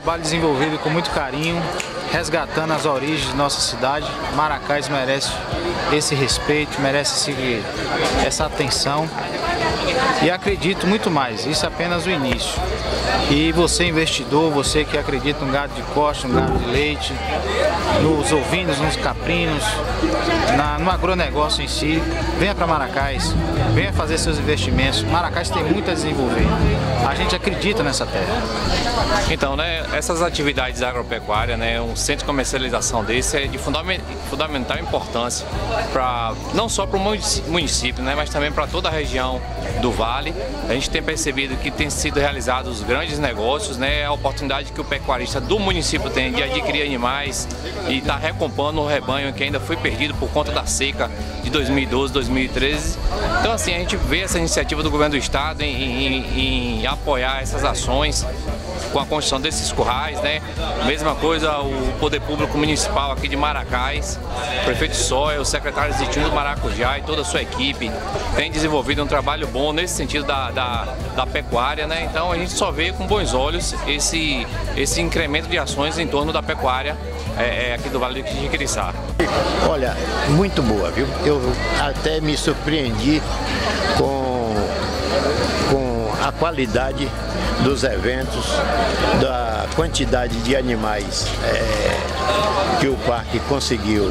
trabalho desenvolvido com muito carinho, resgatando as origens de nossa cidade. Maracás merece esse respeito, merece essa atenção. E acredito muito mais, isso é apenas o início. E você, investidor, você que acredita no gado de corte, no gado de leite, nos ovinos, nos caprinos, no agronegócio em si, venha para Maracás, venha fazer seus investimentos. Maracás tem muito a desenvolver. A gente acredita nessa terra. Então, né, essas atividades agropecuárias, né, um centro de comercialização desse é de fundamental importância não só para o município, né, mas também para toda a região do Vale. A gente tem percebido que tem sido realizados grandes negócios, né, a oportunidade que o pecuarista do município tem de adquirir animais e estar recompondo o rebanho que ainda foi perdido por conta da seca de 2012, 2013. Então, assim, a gente vê essa iniciativa do governo do estado em apoiar essas ações com a construção desses currais, né? Mesma coisa o Poder Público Municipal aqui de Maracás, o prefeito Sóia, o secretário executivo do Maracujá e toda a sua equipe tem desenvolvido um trabalho bom nesse sentido da pecuária, né? Então a gente só vê com bons olhos esse incremento de ações em torno da pecuária aqui do Vale de Jiquiriçá. Olha, muito boa, viu? Eu até me surpreendi com a qualidade dos eventos, da quantidade de animais que o parque conseguiu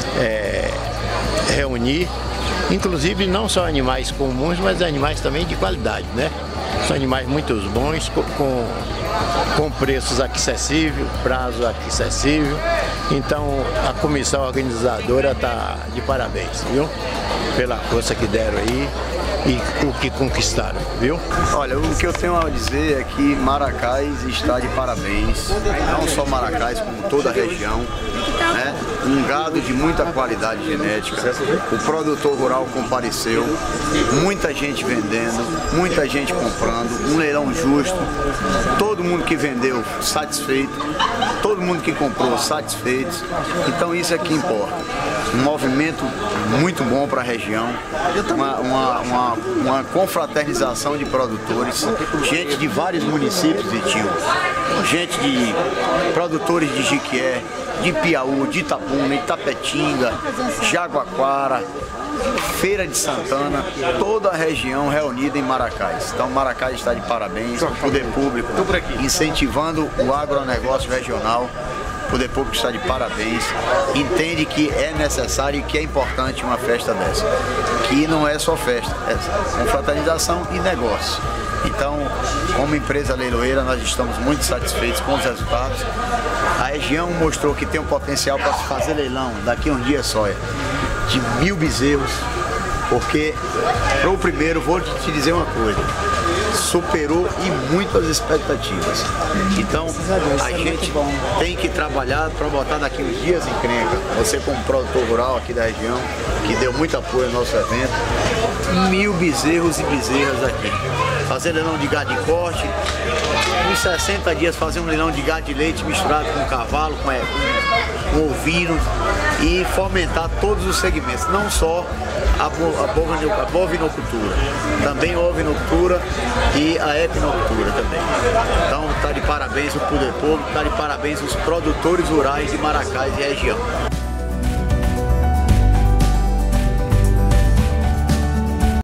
reunir, inclusive não só animais comuns, mas animais também de qualidade, né? São animais muito bons, com preços acessíveis, prazo acessível. Então a comissão organizadora está de parabéns, viu? Pela força que deram aí e o que conquistaram, viu? Olha, o que eu tenho a dizer é que Maracás está de parabéns, não só Maracás, como toda a região, né? Um gado de muita qualidade genética, o produtor rural compareceu, muita gente vendendo, muita gente comprando, um leilão justo, todo mundo que vendeu satisfeito, todo mundo que comprou satisfeito, então isso é que importa. Um movimento muito bom para a região, uma confraternização de produtores, gente de vários municípios de Tio, gente de produtores de Jiquié, de Piauí, de Itabuna, Itapetinga, Jaguaquara, Feira de Santana, toda a região reunida em Maracás. Então Maracás está de parabéns, o Poder Público incentivando o agronegócio regional. O Poder Público está de parabéns, entende que é necessário e que é importante uma festa dessa, que não é só festa, é confraternização e negócio. Então, como empresa leiloeira, nós estamos muito satisfeitos com os resultados. A região mostrou que tem um potencial para se fazer leilão daqui a um dia só, de 1000 bezerros, porque para o primeiro, vou te dizer uma coisa, superou e muito as expectativas. Então a gente tem que trabalhar para botar daqui uns dias em crenca. Você como produtor rural aqui da região, que deu muito apoio ao nosso evento, 1000 bezerros e bezerras aqui. Fazer leilão de gado de corte, em 60 dias fazer um leilão de gado de leite misturado com cavalo, com ovino e fomentar todos os segmentos, não só a bovinocultura, também a ovinocultura e a equinocultura também. Então está de parabéns o Poder Público, está de parabéns os produtores rurais de Maracás e região.